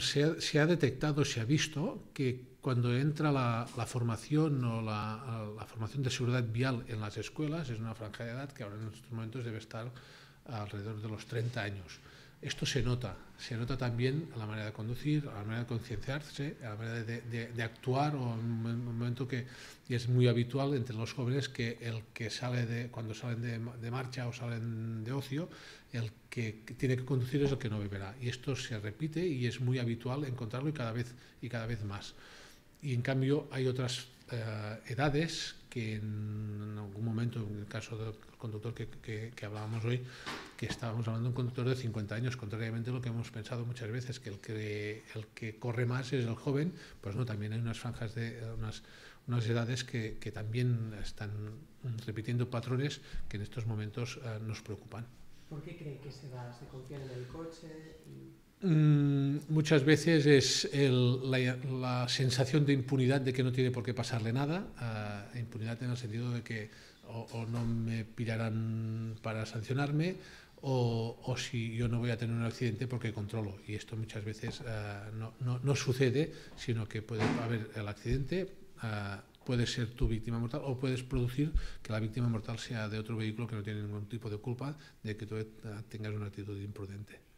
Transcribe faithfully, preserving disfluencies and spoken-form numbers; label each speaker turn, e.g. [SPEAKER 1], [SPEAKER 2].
[SPEAKER 1] se ha, se ha detectado, se ha visto que cuando entra la, la formación o la, la formación de seguridad vial en las escuelas, es una franja de edad que ahora en estos momentos debe estar alrededor de los treinta años. Esto se nota, se nota también a la manera de conducir, a la manera de concienciarse, a la manera de, de, de actuar, o en un momento que y es muy habitual entre los jóvenes que el que sale de, cuando salen de, de marcha o salen de ocio, el que tiene que conducir es el que no beberá. Y esto se repite y es muy habitual encontrarlo y cada vez, y cada vez más. Y en cambio hay otras eh, edades que en algún momento, en el caso del conductor que, que, que hablábamos hoy, que estábamos hablando de un conductor de cincuenta años, contrariamente a lo que hemos pensado muchas veces, que el que, el que corre más es el joven, pues no, también hay unas franjas de unas, unas edades que, que también están repitiendo patrones que en estos momentos eh, nos preocupan.
[SPEAKER 2] ¿Por qué cree que se da? ¿Se confían en el coche? Y...
[SPEAKER 1] Mm, muchas veces es el, la, la sensación de impunidad de que no tiene por qué pasarle nada, uh, impunidad en el sentido de que o, o no me pillarán para sancionarme o, o si yo no voy a tener un accidente porque controlo. Y esto muchas veces uh, no, no, no sucede, sino que puede haber el accidente, uh, puede ser tu víctima mortal o puedes producir que la víctima mortal sea de otro vehículo que no tiene ningún tipo de culpa de que tú tengas una actitud imprudente.